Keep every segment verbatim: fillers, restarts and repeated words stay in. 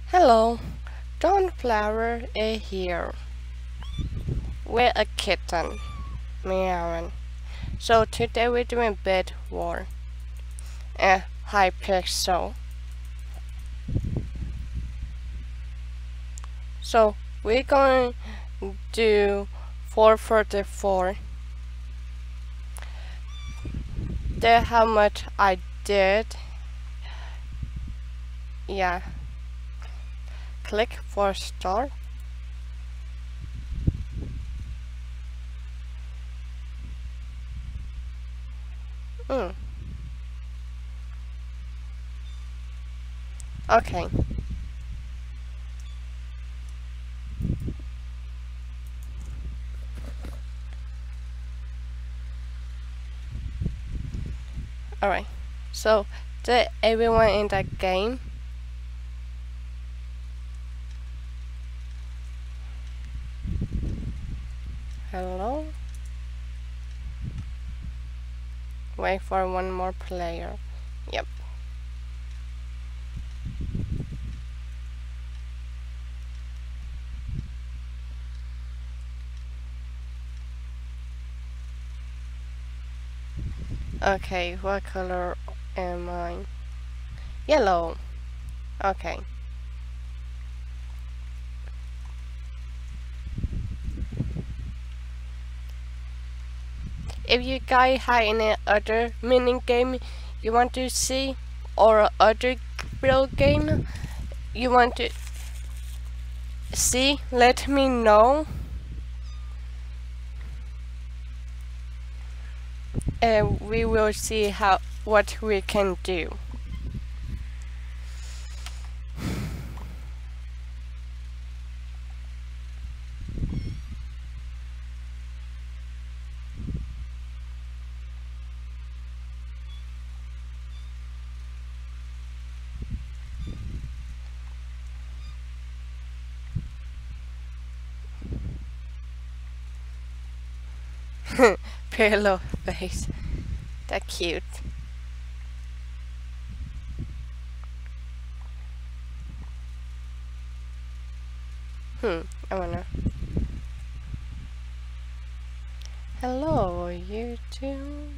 Hello, Dawnflower is here with a kitten, meowing. So today we're doing Bed War and Hypixel. So we're going to do four forty-four. That's how much I did. Yeah. Click for start. Mm. Okay. Alright. So did everyone in that game? Hello? Wait for one more player. Yep. Okay, what color am I? Yellow. Okay. If you guys have any other mini game you want to see or other real game you want to see, let me know. And we will see how what we can do. Pillow face. That's cute. Hmm, I wanna. Hello, YouTube.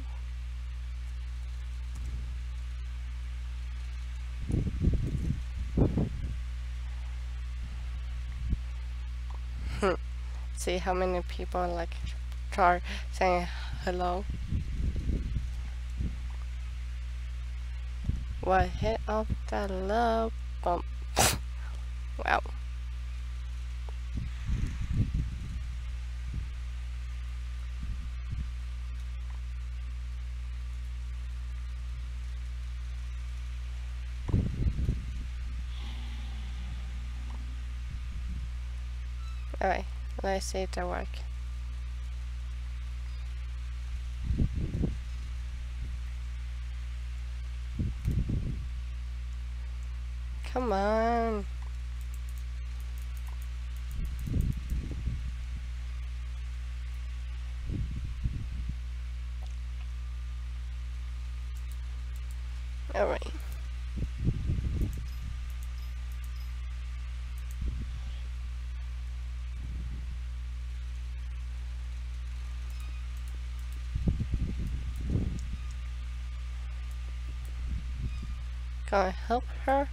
See how many people like start saying hello. What hit off the love bump? Wow. Alright, let's see if that works. Come on. Alright. Gonna help her.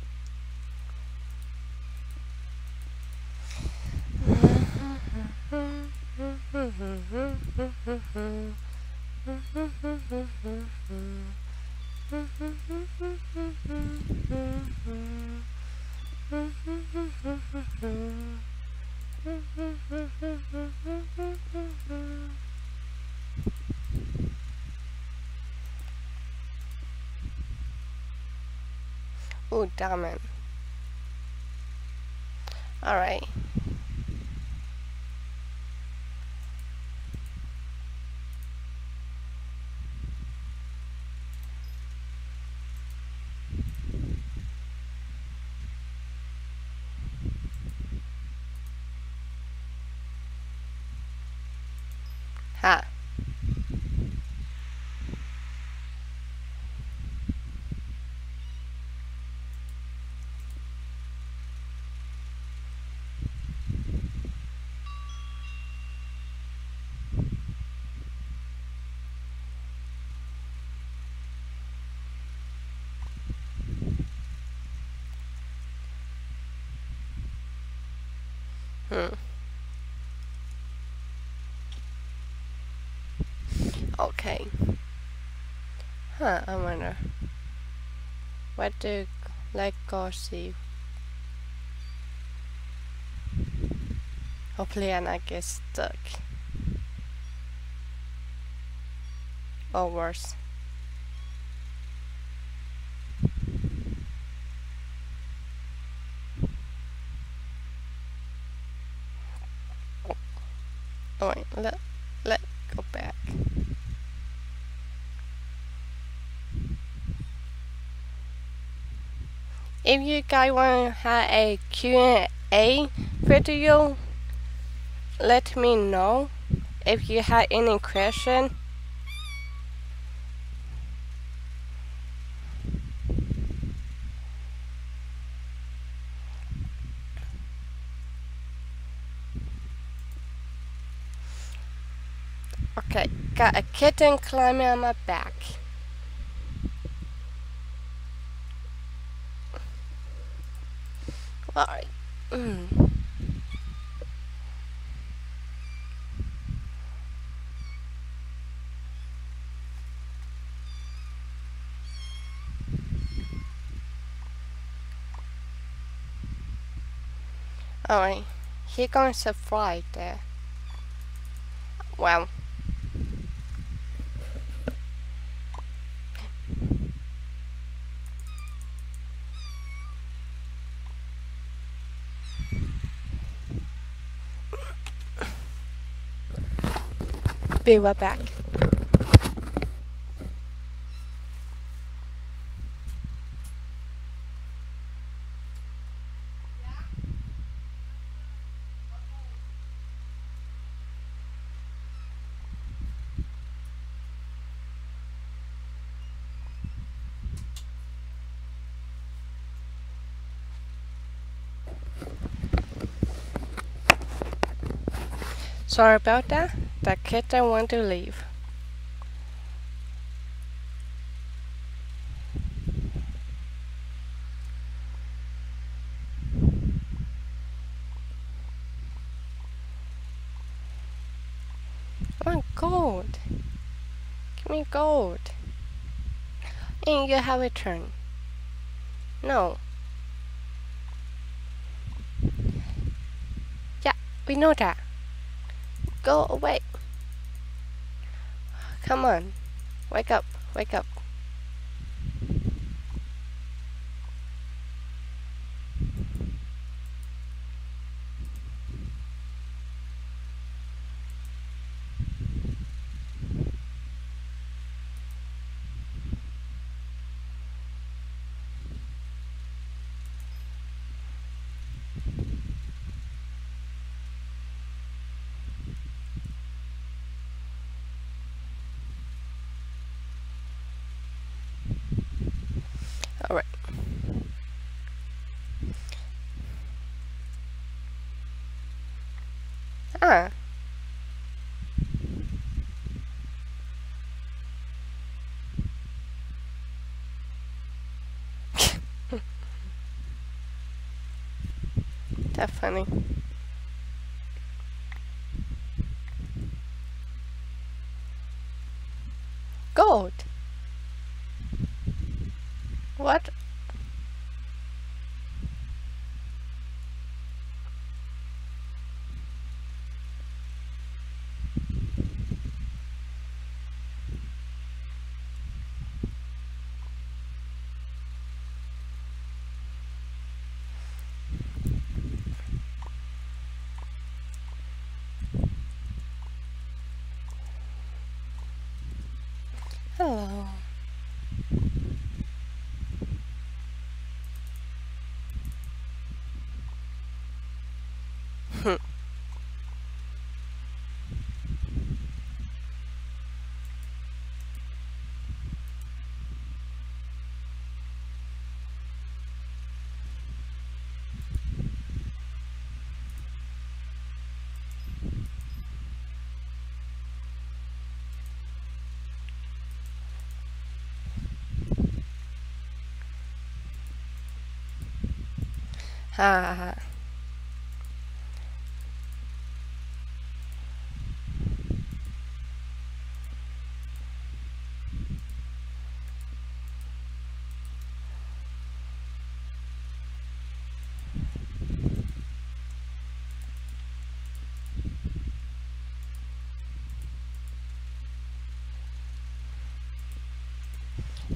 Oh, damn it. Alright. Ha. Hmm. Okay. Huh, I wonder. What do let go see? Hopefully I not get stuck. Or worse. Oh wait, let let go back. If you guys want to have a Q and A video, let me know. If you have any question, okay, got a kitten climbing on my back. Alright. Mm. Alright, he going to fly there. Wow. Be right back. Sorry about that. The kitten want to leave. I want gold. Give me gold. And you have a turn. No. Yeah, we know that. Go away. Come on. Wake up. Wake up. Alright. Ah. That's funny. Gold. What? Hello. Ha ha ha.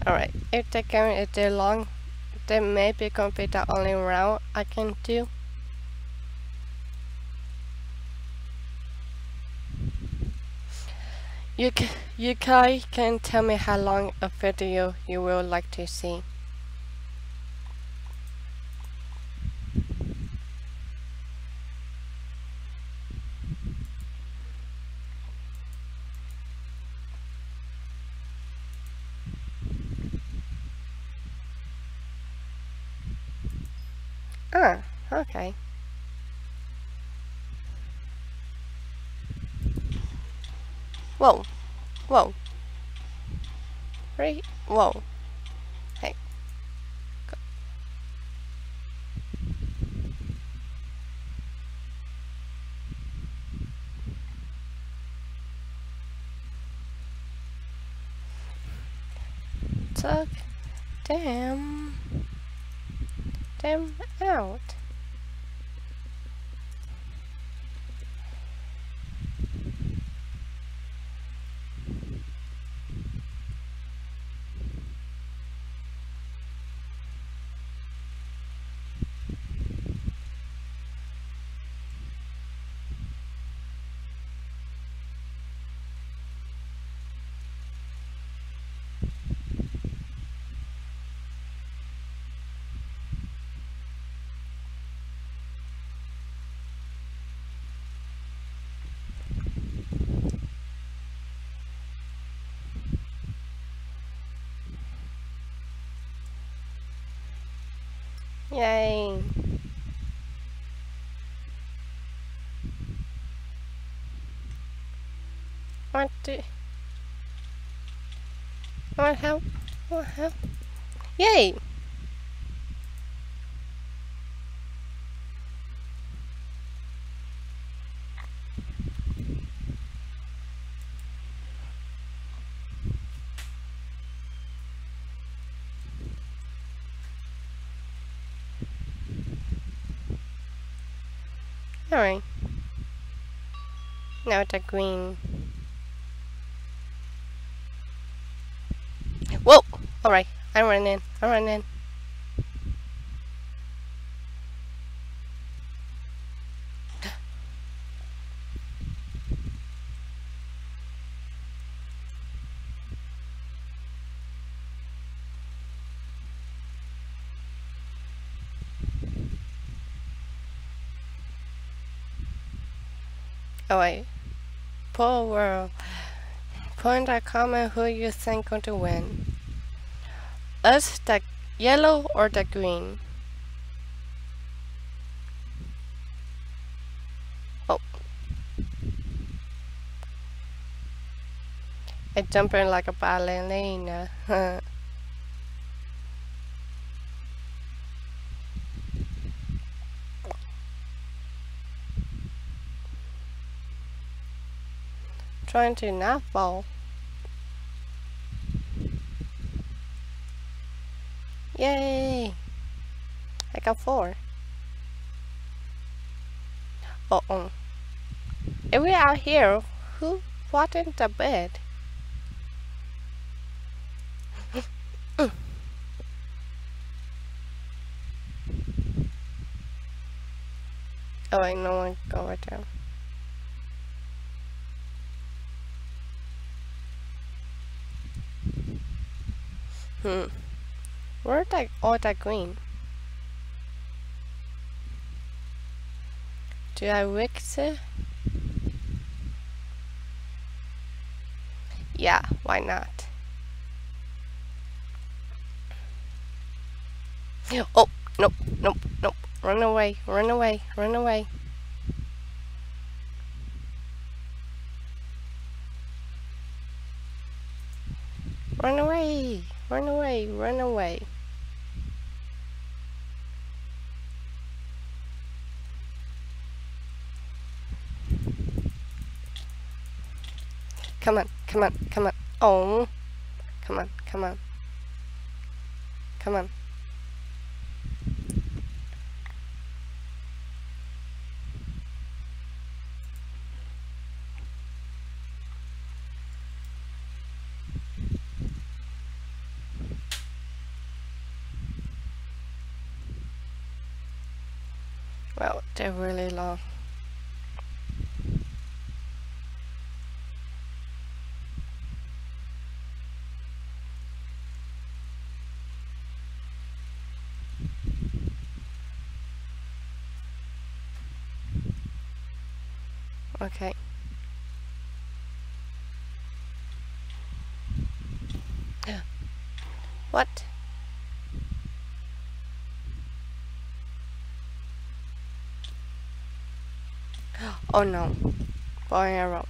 Alright, if the game is too long, then maybe gonna be the only round I can do. You, ca you guys can tell me how long a video you would like to see. Ah, okay. Whoa, whoa. Right, whoa. Hey. Go. Took them, them out. Yay. What do... Want help? Want help? Yay! Alright. Now the green. Whoa! Alright, I run in. I run in. Oh wait. Poor world. Put in the comment who you think going to win. Us, the yellow or the green? Oh. I jump in like a ballerina. Trying to not fall. Yay! I got four. Uh oh. If we're out here, who bought in the bed? Oh wait, no one go right there. Hmm. Where's that all that green? Do I mix it? Yeah, why not? Oh, nope, nope, nope. Run away, run away, run away. Run away, run away, run away. Come on, come on, come on. Oh, come on, come on. Come on. Well, they're really long. Okay. What? Oh no. Bow and arrow.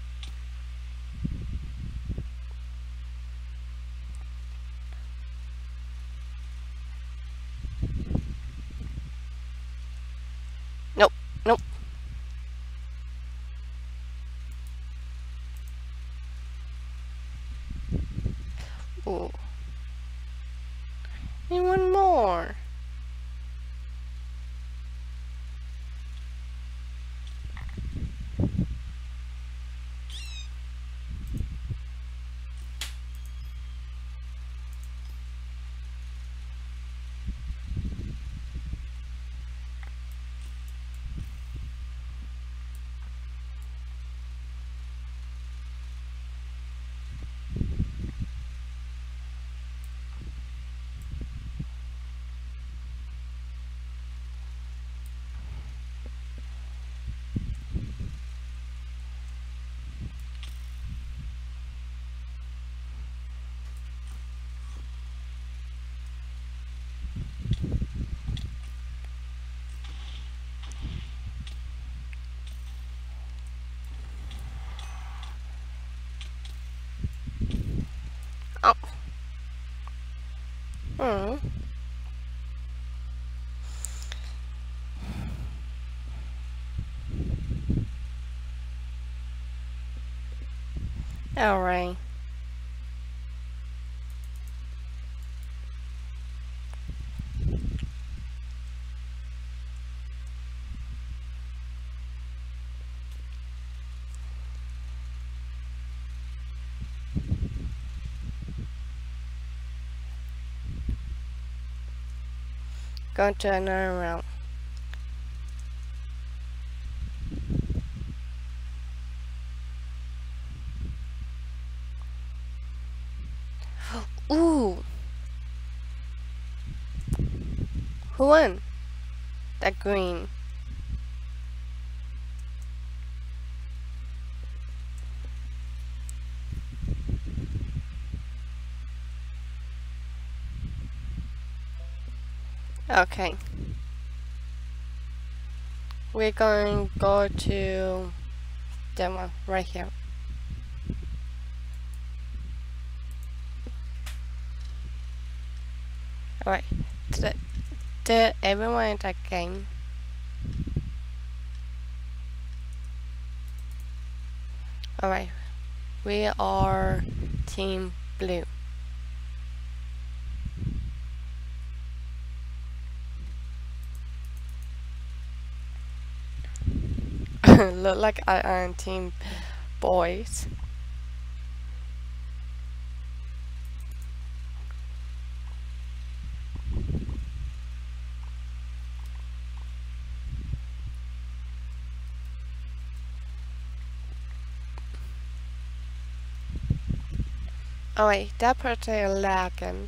Nope. Nope. Ooh. Need one more. Oh. Hmm. Alright. Go to another round. Ooh. Who won? That green. Okay. We're going to go to that one right here. Alright. Did, did everyone in that game? Alright. We are Team Blue. Look like I am Team Boys. Oh wait, that part is lagging.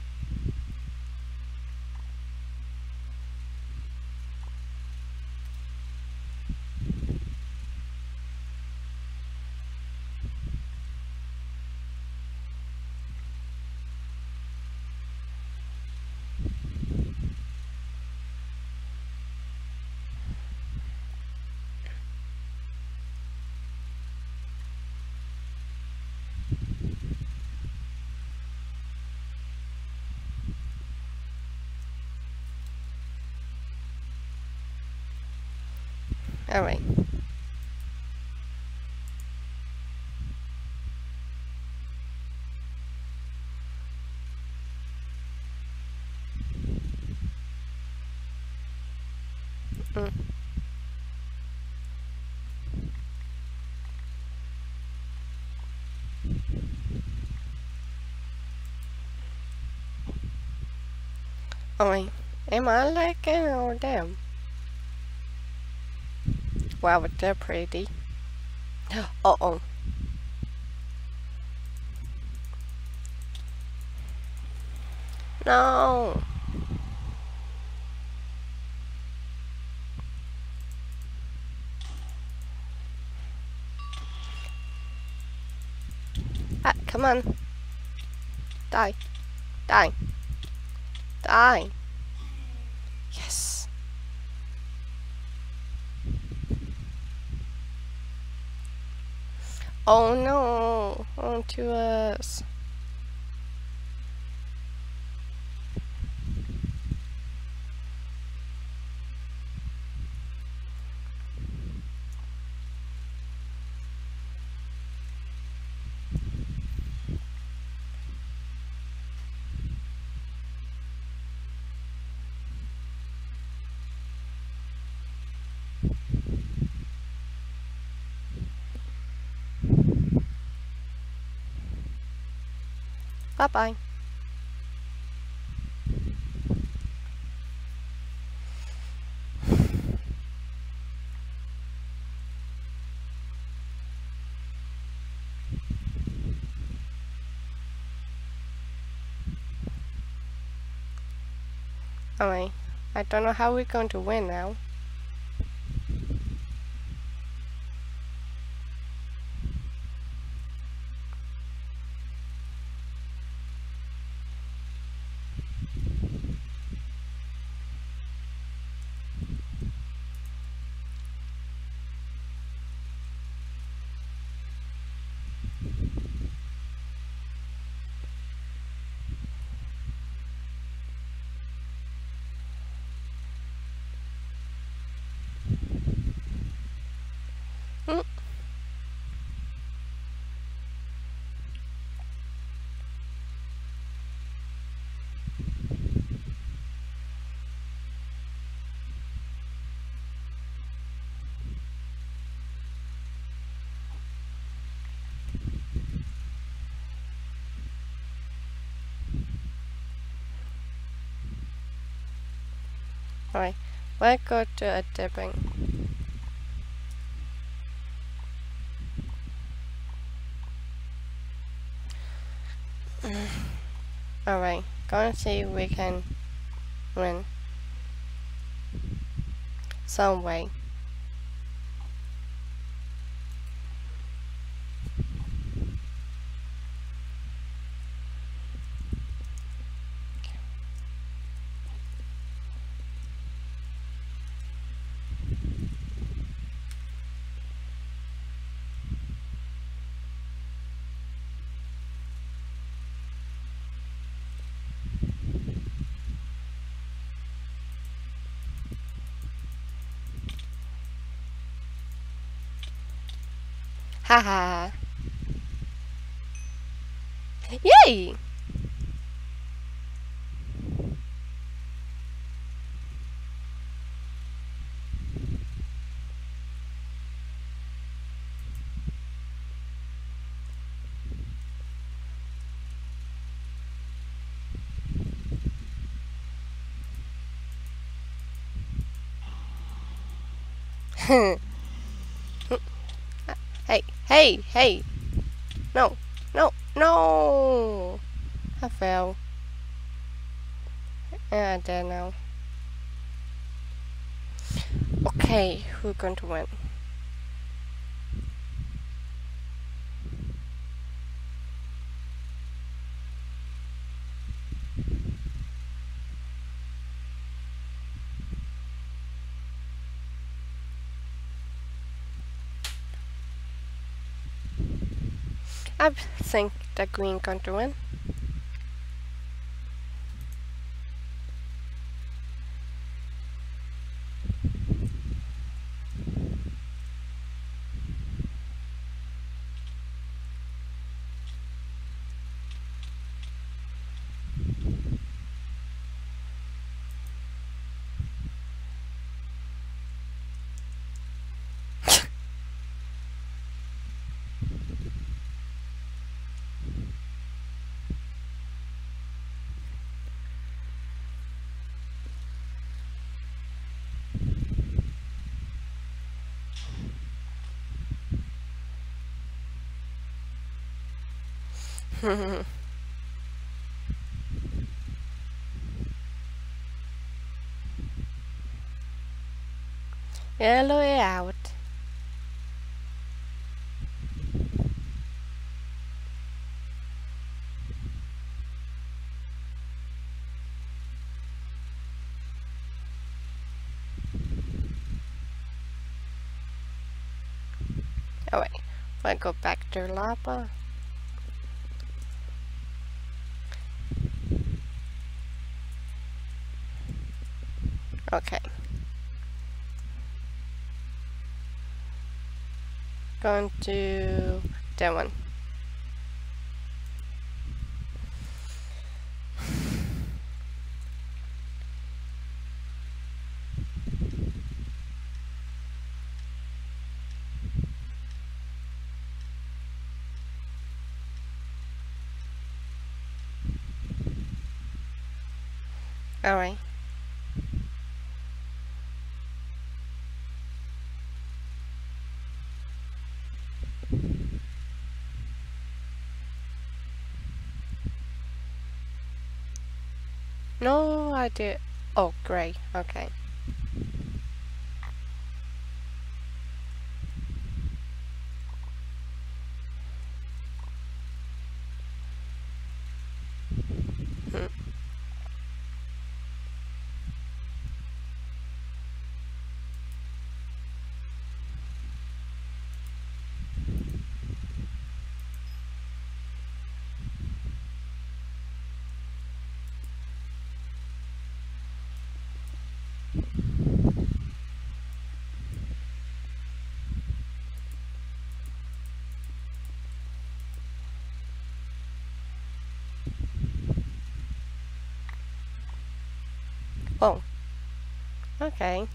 Alright. Mm. Alright. Am I lagging or them? Wow, they're pretty. Uh-oh. No. Ah, come on. Die. Die. Die. Yes. Oh no. Onto us. Bye-bye. Alright. I don't know how we're going to win now. Hmm. Alright. Let's go to a dipping. Alright. Gonna see if we can win. Some way. Haha. Yay! Hey, hey, hey! No, no, no! I fell. Yeah, I did now. Okay, who's going to win? I think the green going to win. Yellow it out. Oh wait, let's go back to lava. Okay. Going to that one. Alright. No, I did. Oh, great. Okay. Hmm. Oh. Okay.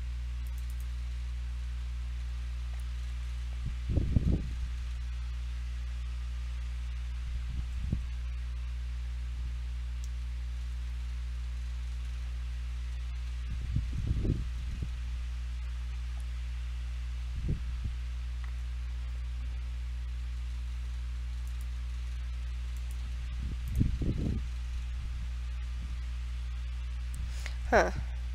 Huh.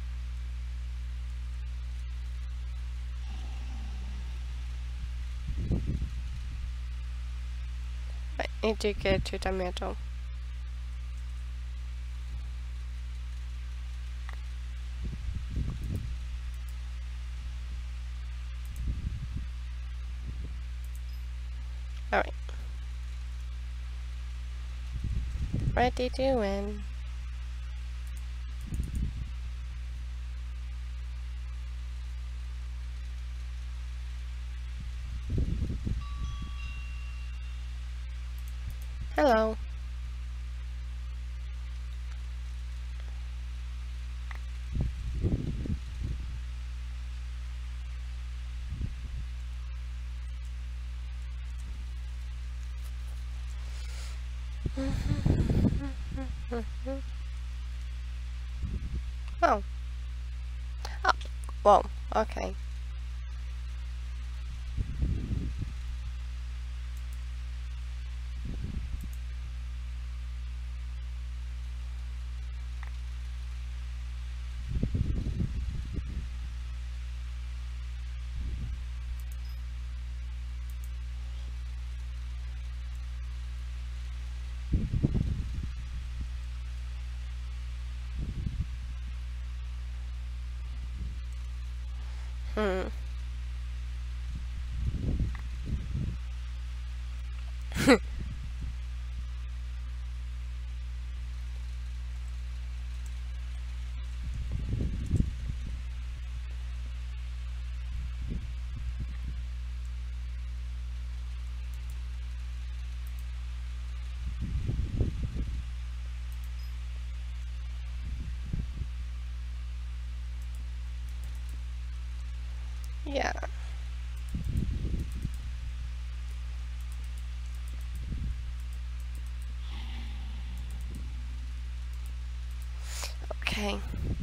I need to get to the middle. Alright. What are you doing? Hello. Oh. Oh. Whoa. Okay. Hmm. Yeah. Okay.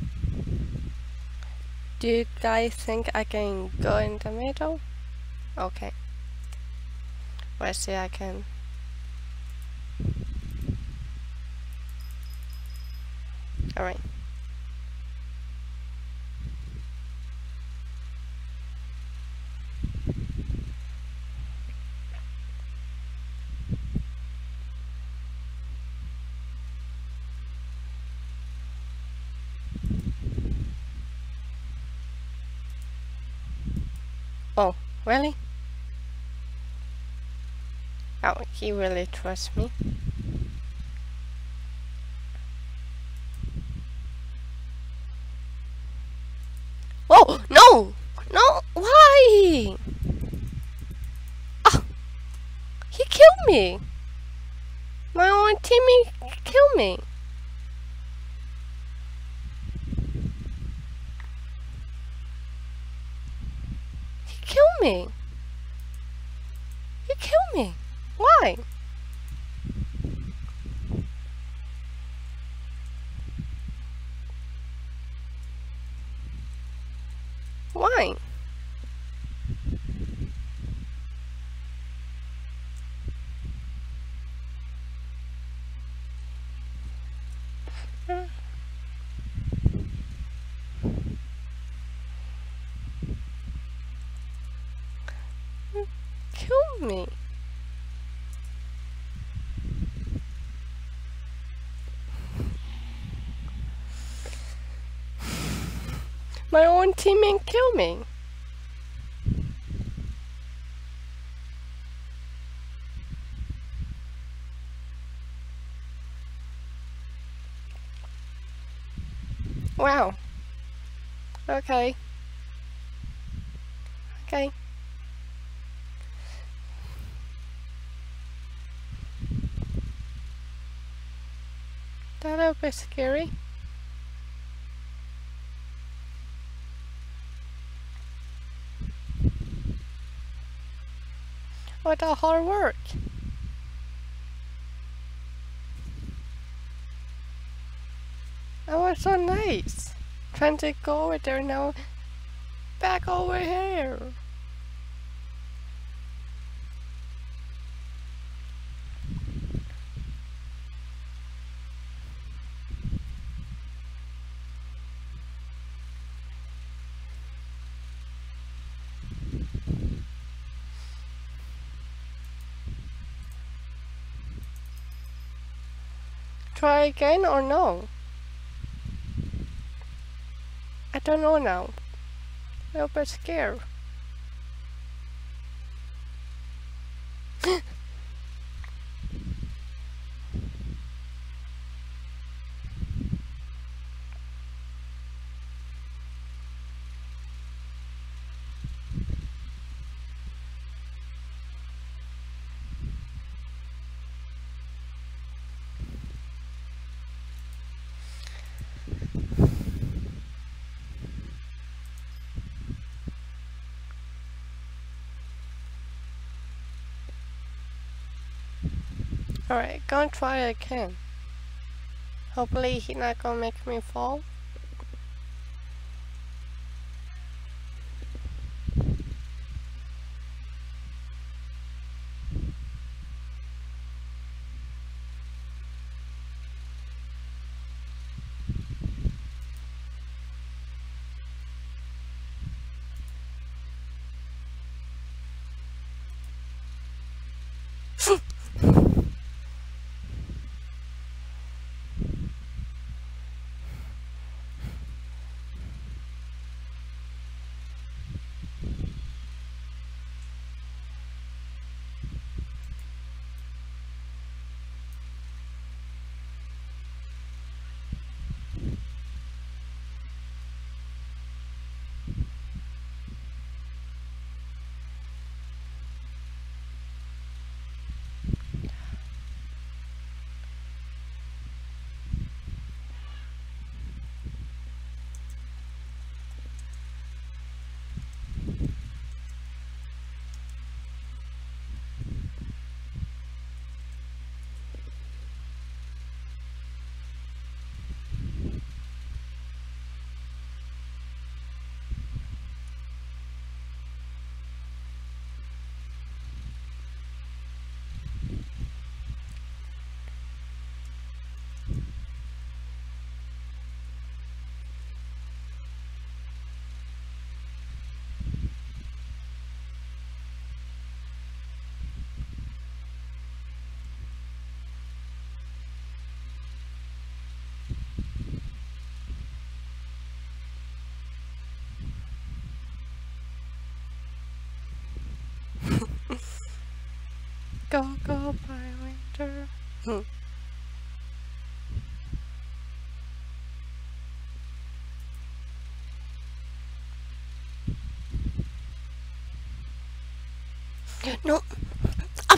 Do you guys think I can go in the middle? Okay. Let's see I can. Alright. Oh, really? Oh, he really trusts me. Oh, no! No, why? Oh, he killed me. My own teammate killed me. He killed me. He killed me. Why? Why? Uh, Killed me. My own teammate killed me. Wow. Okay. Okay. That a bit scary. What a hard work. That was so nice. Trying to go over there now. Back over here. Try again or no? I don't know now. I'm a bit scared. Alright, gonna try again. Hopefully he's not gonna make me fall. Go, go, Power Ranger. Hmm. No. Up.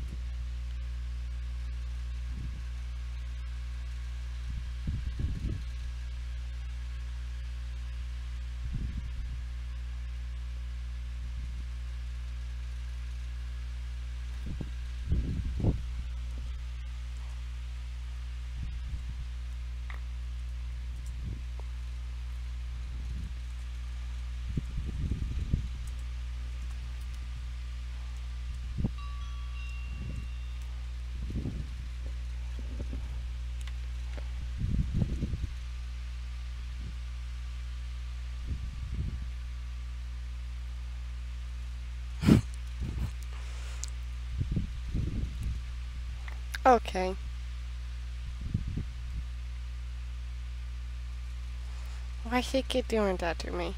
Okay. Why she keep doing that to me?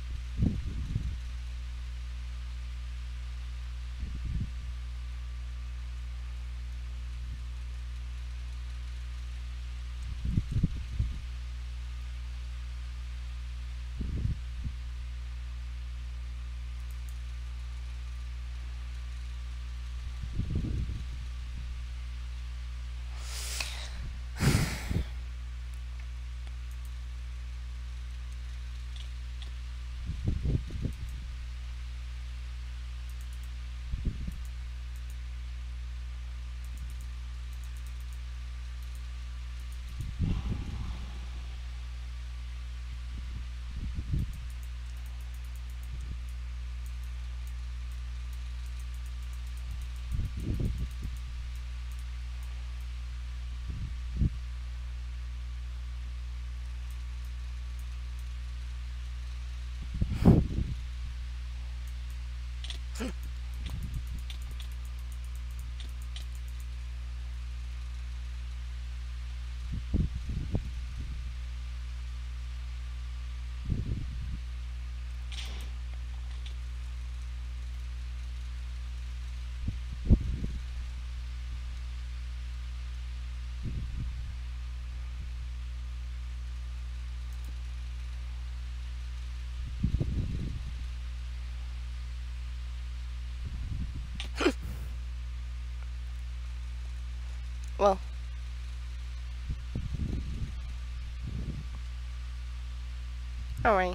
Well. Alright.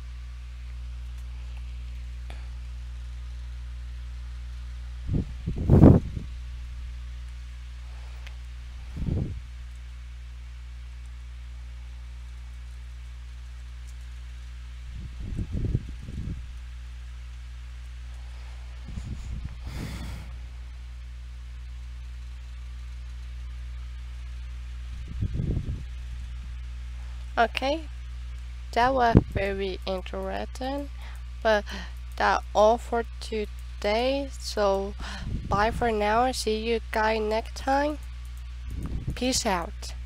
Okay. That was very interesting. But that's all for today. So bye for now and see you guys next time. Peace out.